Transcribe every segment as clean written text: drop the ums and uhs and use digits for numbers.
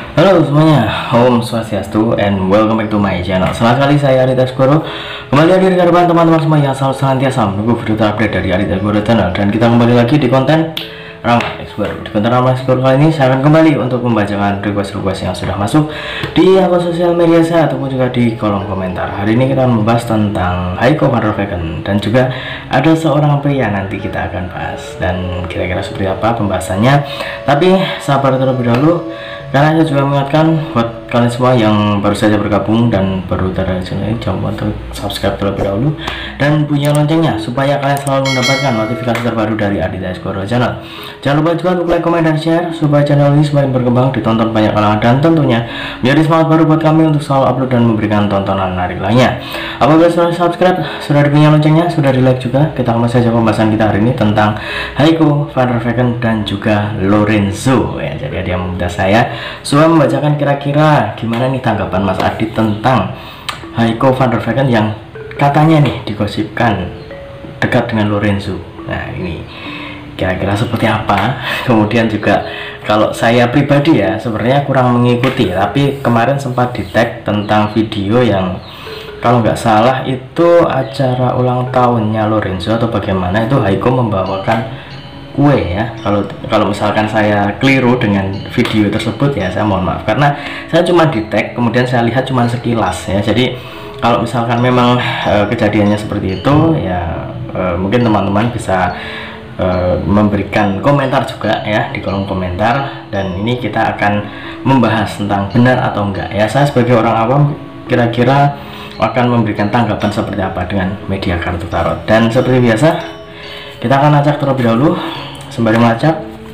Halo semuanya, Om Swastiastu and welcome back to my channel. Senang sekali saya Arita Skoro kembali hadir di hadapan teman-teman semua yang selalu senantiasa menunggu video terupdate dari Arita Skoro channel. Dan kita kembali lagi di konten Ramai Explore. Di konten Ramai Explore kali ini saya akan kembali untuk membacakan request-request yang sudah masuk di akun sosial media saya ataupun juga di kolom komentar. Hari ini kita akan membahas tentang Heiko van der Vecken dan juga ada seorang pria nanti kita akan bahas dan kira-kira seperti apa pembahasannya. Tapi sabar terlebih dahulu, karena saya juga mengingatkan buat kalian semua yang baru saja bergabung dan baru tertarik channel ini, jangan lupa untuk subscribe terlebih dahulu dan bunyi loncengnya supaya kalian selalu mendapatkan notifikasi terbaru dari Arita Skoro channel. Jangan lupa juga untuk like, comment, dan share supaya channel ini semakin berkembang, ditonton banyak kalangan dan tentunya menjadi semangat baru buat kami untuk selalu upload dan memberikan tontonan menarik lainnya. Apabila sudah subscribe, sudah bunyi loncengnya, sudah di like juga, kita akan saja pembahasan kita hari ini tentang Heiko van der Vecken dan juga Lorenzo ya. Jadi ada yang meminta saya supaya membacakan kira-kira gimana nih tanggapan Mas Adit tentang Heiko van der Vecken yang katanya nih digosipkan dekat dengan Lorenzo. Nah ini kira-kira seperti apa. Kemudian juga kalau saya pribadi ya sebenarnya kurang mengikuti, tapi kemarin sempat di tag tentang video yang kalau nggak salah itu acara ulang tahunnya Lorenzo atau bagaimana, itu Heiko membawakan kue ya. Kalau misalkan saya keliru dengan video tersebut ya saya mohon maaf, karena saya cuma di tag kemudian saya lihat cuma sekilas ya. Jadi kalau misalkan memang kejadiannya seperti itu ya mungkin teman-teman bisa memberikan komentar juga ya di kolom komentar, dan ini kita akan membahas tentang benar atau enggak ya. Saya sebagai orang awam kira-kira akan memberikan tanggapan seperti apa dengan media kartu tarot. Dan seperti biasa kita akan acak terlebih dahulu. Sembari melacak,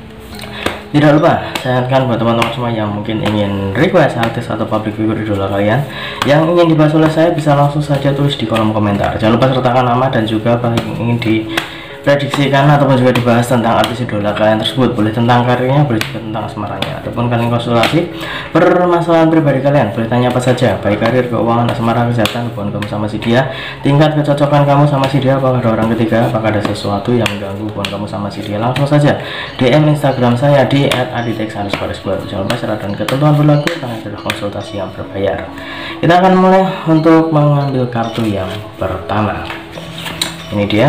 tidak lupa saya ingatkan buat teman-teman semua yang mungkin ingin request artis atau public figure idola kalian yang ingin dibahas oleh saya, bisa langsung saja tulis di kolom komentar. Jangan lupa sertakan nama dan juga apa yang ingin diprediksikan ataupun juga dibahas tentang artis idola kalian tersebut. Boleh tentang karirnya, boleh juga tentang asmaranya, ataupun kalian konsultasi permasalahan pribadi kalian, boleh tanya apa saja, baik karir, keuangan, asmara, kesehatan, hubungan kamu sama si dia, tingkat kecocokan kamu sama si dia, apakah ada orang ketiga, apakah ada sesuatu yang mengganggu hubungan kamu sama si dia, langsung saja DM Instagram saya di @aditex_. Jangan lupa syarat dan ketentuan berlaku karena adalah konsultasi yang berbayar. Kita akan mulai untuk mengambil kartu yang pertama. Ini dia.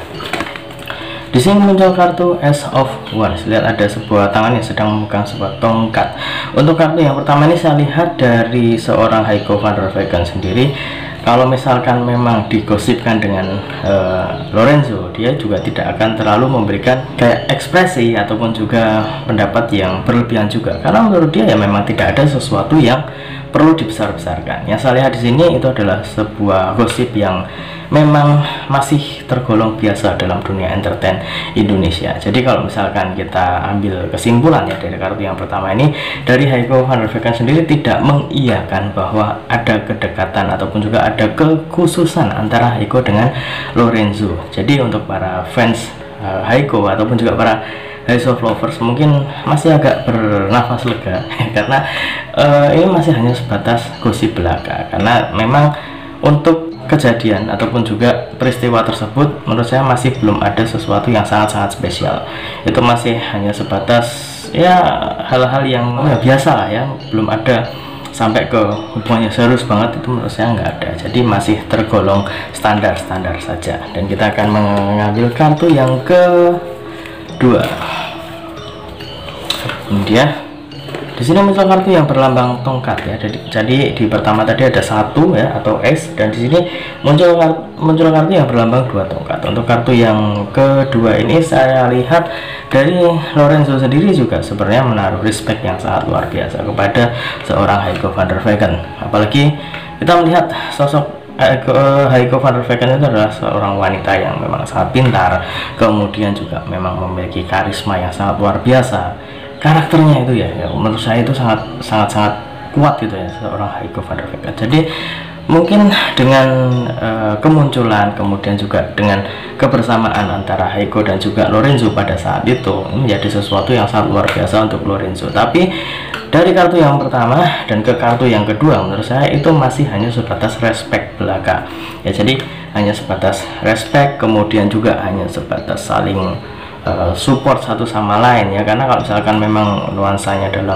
Di sini muncul kartu Ace of Wands. Lihat ada sebuah tangan yang sedang memegang sebuah tongkat. Untuk kartu yang pertama ini saya lihat dari seorang Heiko van der Vecken sendiri. Kalau misalkan memang digosipkan dengan Lorenzo, dia juga tidak akan terlalu memberikan kayak ekspresi ataupun juga pendapat yang berlebihan juga, karena menurut dia ya memang tidak ada sesuatu yang perlu dibesar-besarkan. Yang saya lihat di sini itu adalah sebuah gosip yang memang masih tergolong biasa dalam dunia entertain Indonesia. Jadi kalau misalkan kita ambil kesimpulan ya dari kartu yang pertama ini, dari Heiko van der Vecken sendiri tidak mengiyakan bahwa ada kedekatan ataupun juga ada kekhususan antara Heiko dengan Lorenzo. Jadi untuk para fans Heiko ataupun juga para House of Lovers mungkin masih agak bernafas lega karena ini masih hanya sebatas gosip belaka, karena memang untuk kejadian ataupun juga peristiwa tersebut menurut saya masih belum ada sesuatu yang sangat-sangat spesial. Itu masih hanya sebatas ya hal-hal yang biasa lah ya, belum ada sampai ke hubungannya serius banget, itu menurut saya nggak ada. Jadi masih tergolong standar-standar saja. Dan kita akan mengambil kartu yang kedua. Ini dia. Di sini muncul kartu yang berlambang tongkat ya. Jadi di pertama tadi ada satu ya atau S, dan di sini muncul kartu yang berlambang dua tongkat. Untuk kartu yang kedua ini saya lihat dari Lorenzo sendiri juga sebenarnya menaruh respect yang sangat luar biasa kepada seorang Heiko van der Vecken. Apalagi kita melihat sosok Heiko van der Vecken itu adalah seorang wanita yang memang sangat pintar, kemudian juga memang memiliki karisma yang sangat luar biasa. Karakternya itu ya menurut saya itu sangat kuat gitu ya seorang Heiko van der Vecken. Jadi mungkin dengan kemunculan kemudian juga dengan kebersamaan antara Heiko dan juga Lorenzo pada saat itu menjadi sesuatu yang sangat luar biasa untuk Lorenzo. Tapi dari kartu yang pertama dan ke kartu yang kedua menurut saya itu masih hanya sebatas respect belaka ya. Jadi hanya sebatas respect, kemudian juga hanya sebatas saling support satu sama lain ya. Karena kalau misalkan memang nuansanya dalam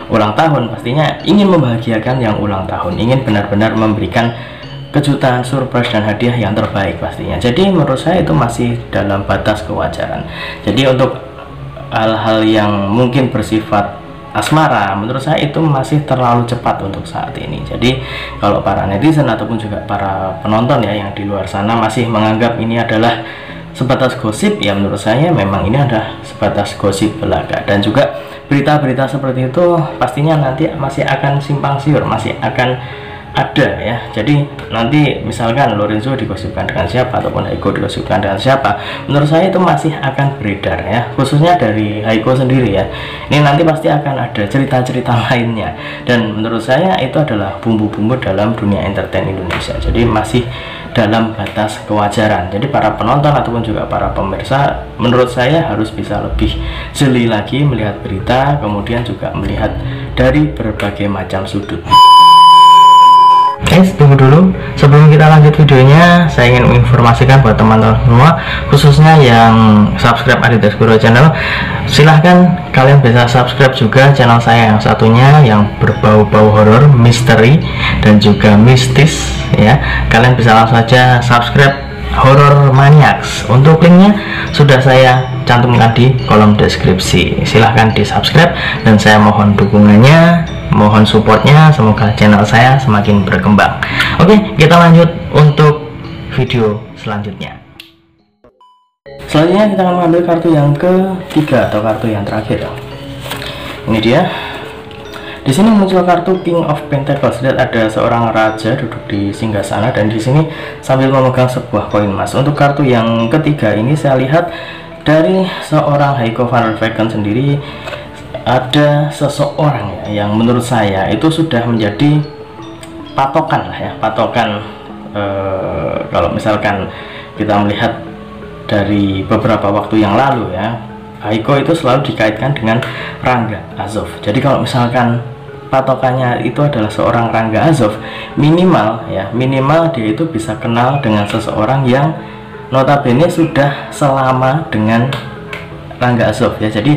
ulang tahun, pastinya ingin membahagiakan yang ulang tahun, ingin benar-benar memberikan kejutan, surprise, dan hadiah yang terbaik pastinya. Jadi menurut saya itu masih dalam batas kewajaran. Jadi untuk hal-hal yang mungkin bersifat asmara, menurut saya itu masih terlalu cepat untuk saat ini. Jadi kalau para netizen ataupun juga para penonton ya yang di luar sana masih menganggap ini adalah sebatas gosip, ya menurut saya memang ini adalah sebatas gosip belaka. Dan juga berita-berita seperti itu pastinya nanti masih akan simpang siur, masih akan ada ya. Jadi nanti misalkan Lorenzo digosipkan dengan siapa ataupun Haiko digosipkan dengan siapa, menurut saya itu masih akan beredar ya, khususnya dari Haiko sendiri ya. Ini nanti pasti akan ada cerita-cerita lainnya, dan menurut saya itu adalah bumbu-bumbu dalam dunia entertain Indonesia. Jadi masih dalam batas kewajaran. Jadi para penonton ataupun juga para pemirsa menurut saya harus bisa lebih jeli lagi melihat berita, kemudian juga melihat dari berbagai macam sudut. Guys, tunggu dulu, sebelum kita lanjut videonya saya ingin menginformasikan buat teman-teman semua, khususnya yang subscribe Adidas Guru channel, silahkan kalian bisa subscribe juga channel saya yang satunya yang berbau-bau horor, misteri, dan juga mistis ya. Kalian bisa langsung saja subscribe Horror Maniacs. Untuk linknya sudah saya cantumkan di kolom deskripsi, silahkan di subscribe dan saya mohon dukungannya, mohon supportnya, semoga channel saya semakin berkembang. Oke, kita lanjut untuk video selanjutnya. Selanjutnya kita akan mengambil kartu yang ketiga atau kartu yang terakhir. Ini dia. Di sini muncul kartu King of Pentacles. Lihat ada seorang raja duduk di singgasana dan di sini sambil memegang sebuah koin emas. Untuk kartu yang ketiga ini saya lihat dari seorang Haiko van der Vecken sendiri, ada seseorang ya yang menurut saya itu sudah menjadi patokan lah ya, patokan kalau misalkan kita melihat dari beberapa waktu yang lalu ya, Haiko itu selalu dikaitkan dengan Rangga Azov. Jadi kalau misalkan patokannya itu adalah seorang Rangga Azov, minimal ya, minimal dia itu bisa kenal dengan seseorang yang notabene sudah selama dengan Rangga Azov ya. Jadi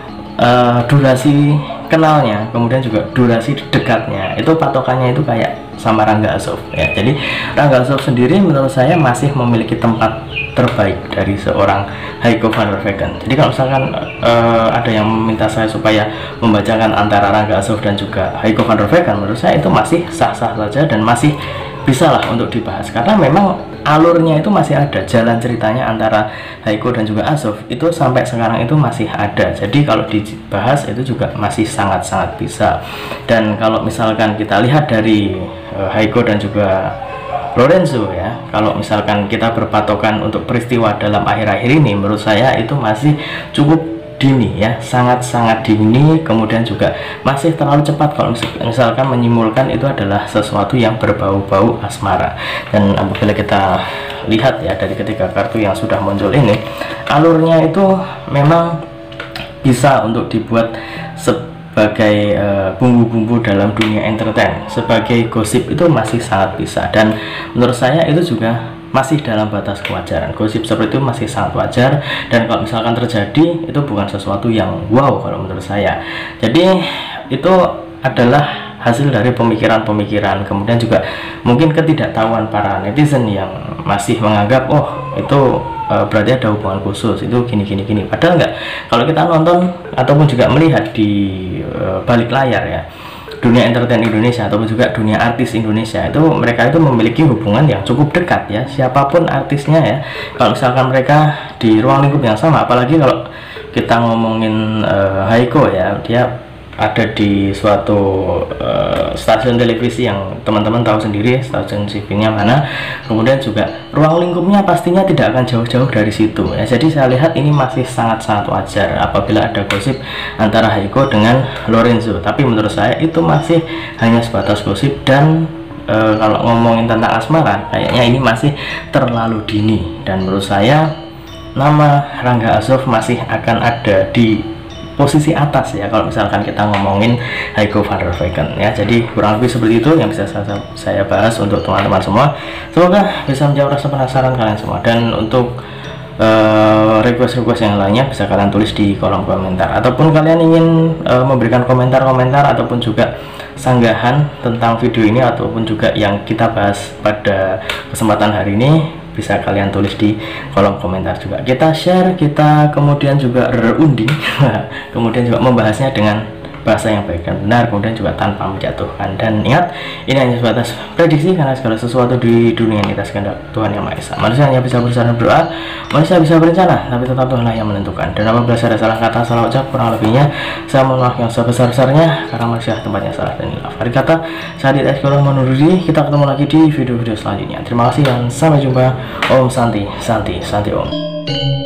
durasi kenalnya, kemudian juga durasi dekatnya, itu patokannya itu kayak sama Rangga Azov ya. Jadi Rangga Azov sendiri menurut saya masih memiliki tempat terbaik dari seorang Haiko van der Vecken. Jadi kalau misalkan ada yang meminta saya supaya membacakan antara Rangga Azov dan juga Haiko van der Vecken, menurut saya itu masih sah-sah saja dan masih bisa lah untuk dibahas, karena memang alurnya itu masih ada, jalan ceritanya antara Haiko dan juga Azov itu sampai sekarang itu masih ada. Jadi kalau dibahas itu juga masih sangat-sangat bisa. Dan kalau misalkan kita lihat dari Haiko dan juga Lorenzo ya, kalau misalkan kita berpatokan untuk peristiwa dalam akhir-akhir ini, menurut saya itu masih cukup dini ya, sangat-sangat dini, kemudian juga masih terlalu cepat kalau misalkan menyimpulkan itu adalah sesuatu yang berbau-bau asmara. Dan apabila kita lihat ya dari ketiga kartu yang sudah muncul ini, alurnya itu memang bisa untuk dibuat sebagai bumbu-bumbu dalam dunia entertain, sebagai gosip itu masih sangat bisa. Dan menurut saya itu juga masih dalam batas kewajaran. Gosip seperti itu masih sangat wajar, dan kalau misalkan terjadi itu bukan sesuatu yang wow kalau menurut saya. Jadi itu adalah hasil dari pemikiran-pemikiran, kemudian juga mungkin ketidaktahuan para netizen yang masih menganggap oh itu berarti ada hubungan khusus, itu gini. Padahal enggak. Kalau kita nonton ataupun juga melihat di balik layar ya, dunia entertain Indonesia ataupun juga dunia artis Indonesia itu mereka itu memiliki hubungan yang cukup dekat ya, siapapun artisnya ya. Kalau misalkan mereka di ruang lingkup yang sama, apalagi kalau kita ngomongin Haiko ya, dia ada di suatu stasiun televisi yang teman-teman tahu sendiri stasiun TV-nya mana, kemudian juga ruang lingkupnya pastinya tidak akan jauh-jauh dari situ ya. Jadi saya lihat ini masih sangat-sangat wajar apabila ada gosip antara Haiko dengan Lorenzo, tapi menurut saya itu masih hanya sebatas gosip. Dan kalau ngomongin tentang asmara, kayaknya ini masih terlalu dini, dan menurut saya nama Rangga Azov masih akan ada di posisi atas ya kalau misalkan kita ngomongin Haiko van der Vecken ya. Jadi kurang lebih seperti itu yang bisa saya bahas untuk teman-teman semua. Semoga bisa menjawab rasa penasaran kalian semua. Dan untuk request-request yang lainnya bisa kalian tulis di kolom komentar, ataupun kalian ingin memberikan komentar-komentar ataupun juga sanggahan tentang video ini ataupun juga yang kita bahas pada kesempatan hari ini, bisa kalian tulis di kolom komentar juga. Kita share, kita kemudian juga berunding kemudian juga membahasnya dengan bahasa yang baik dan benar, kemudian juga tanpa menjatuhkan. Dan ingat, ini hanya sebatas prediksi, karena segala sesuatu di dunia ini atas kehendak Tuhan Yang Maha Esa. Manusia hanya bisa berusaha dan berdoa, manusia bisa berencana, tapi tetap Tuhanlah yang menentukan. Dan apabila saya ada salah kata, salah ucap, kurang lebihnya saya mohon maaf yang sebesar-besarnya, karena manusia tempatnya salah dan hilaf. Hari kata saya Adit Eskoro menundur diri. Kita ketemu lagi di video-video selanjutnya. Terima kasih dan sampai jumpa. Om Santi, Santi, Santi Om.